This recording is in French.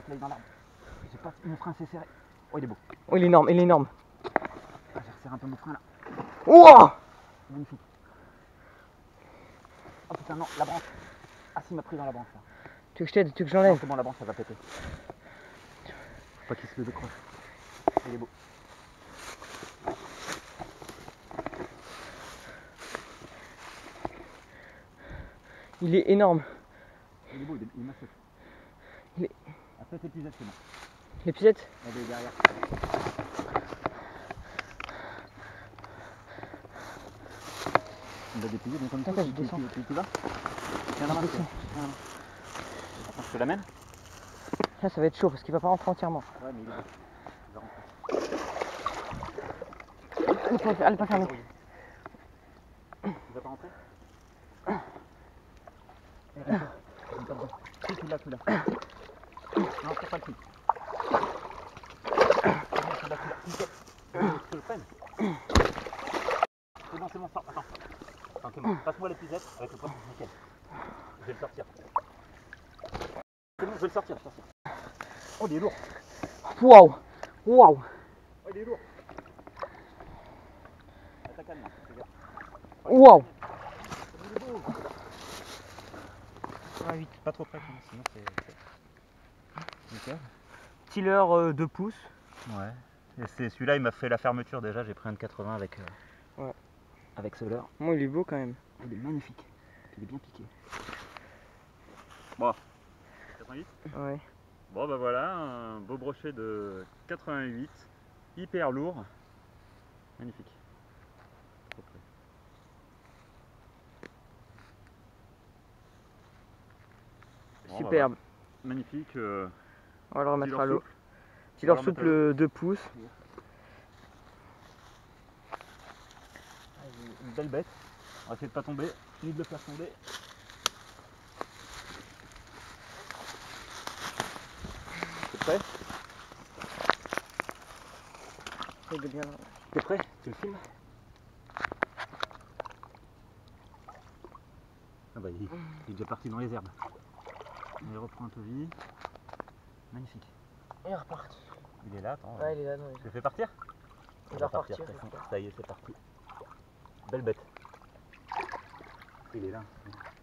qu'il aille dans l'arbre. J'ai pas mon frein s'est serré. Oh, il est beau. Oh, il est énorme, il est énorme. Ah, j'ai resserré un peu mon frein là. Ouah! Magnifique. Oh putain, non, la branche. Ah, si, il m'a pris dans la branche là. Tu veux que je t'aide? Tu veux que Non, j'enlève? c'est bon, la branche, elle va péter. Faut pas qu'il se le décroche. Il est beau. Il est énorme. Il est beau, il est massif. Il est... À cet épisode, c'est bon. L'épisode? Elle est derrière. On va dépouiller, donc comme ça, je descends. tu vas? Viens là, descends. Attends, je te l'amène? Là, ça va être chaud parce qu'il va pas rentrer entièrement. Ouais, mais il est beau. Il va rentrer. Elle est pas fermée. Il va pas rentrer? Tu l'as. Non, c'est pas le truc. Je le prenne. C'est bon, sort. Attends, c'est bon. Passe-moi l'épisode avec le poisson. Nickel. Je vais le sortir. C'est bon, je vais le sortir. Oh, il est lourd. Waouh! Waouh! Oh, il est lourd. Ta canne là, fais gaffe. Waouh! Il est beau. Ah, vite, pas trop près, sinon c'est. Nickel. Tiller 2 pouces. Ouais. Et c'est celui-là, il m'a fait la fermeture déjà. J'ai pris un de 80 avec. Ouais. Avec ce leurre. Moi, il est beau quand même. Il est magnifique. Il est bien piqué. Bon. 88. Ouais. Bon bah voilà, un beau brochet de 88, hyper lourd, magnifique. Bon, Superbe. bah, magnifique. On va le remettre à l'eau. Souple. Tiller souple 2 pouces. Une belle bête. On va essayer de pas tomber. Fini de le faire tomber. T'es prêt? T'es prêt? Tu le filmes? Ah bah il est déjà parti dans les herbes. Il reprend un peu vie. Magnifique. Il est reparti. Il est là, attends. Ouais, il est là. Non, Tu le fais partir? il va repartir. Ça y est, c'est parti. Belle bête. Il est là.